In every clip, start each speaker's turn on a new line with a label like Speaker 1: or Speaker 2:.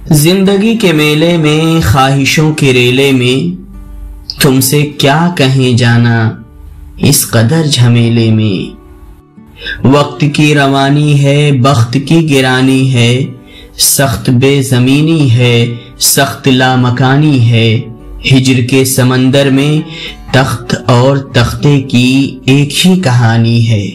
Speaker 1: जिंदगी के मेले में, ख्वाहिशों के रेले में, तुमसे क्या कहें जाना इस कदर झमेले में। वक्त की रवानी है, बख्त की गिरानी है, सख्त बेजमीनी है, सख्त लामकानी है। हिज्र के समंदर में तख्त और तख्ते की एक ही कहानी है।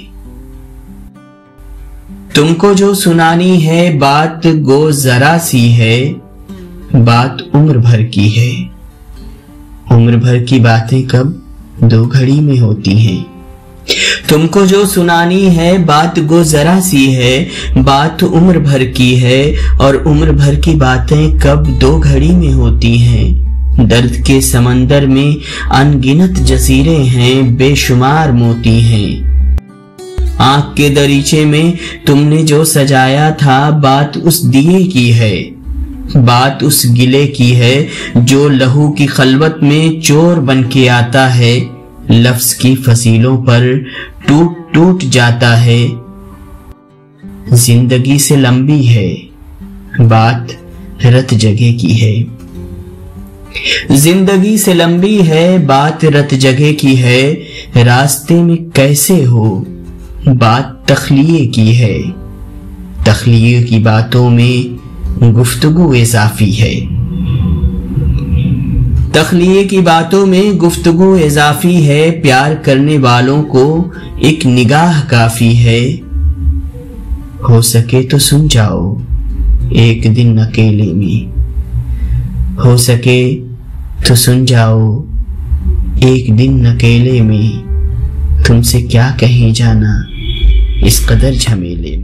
Speaker 1: तुमको जो सुनानी है बात गो जरा सी है, बात उम्र भर की है। उम्र भर की बातें कब दो घड़ी में होती हैं। तुमको जो सुनानी है बात गो जरा सी है, बात उम्र भर की है, और उम्र भर की बातें कब दो घड़ी में होती हैं। दर्द के समंदर में अनगिनत जसीरे हैं, बेशुमार मोती हैं। आंख के दरीचे में तुमने जो सजाया था, बात उस दिए की है, बात उस गिले की है, जो लहू की खलवत में चोर बन के आता है। लफ्ज की फसीलों पर टूट टूट जाता है। जिंदगी से लंबी है, बात रत जगह की है। जिंदगी से लंबी है, बात रत जगह की है। रास्ते में कैसे हो, बात तख्लिये की है। तख्लिये की बातों में गुफ्तगू इजाफी है। तख्लिये की बातों में गुफ्तगू इजाफी है। प्यार करने वालों को एक निगाह काफी है। हो सके तो सुन जाओ एक दिन अकेले में। हो सके तो सुन जाओ एक दिन अकेले में। तुमसे क्या कहें जाना इस कदर झमेले में।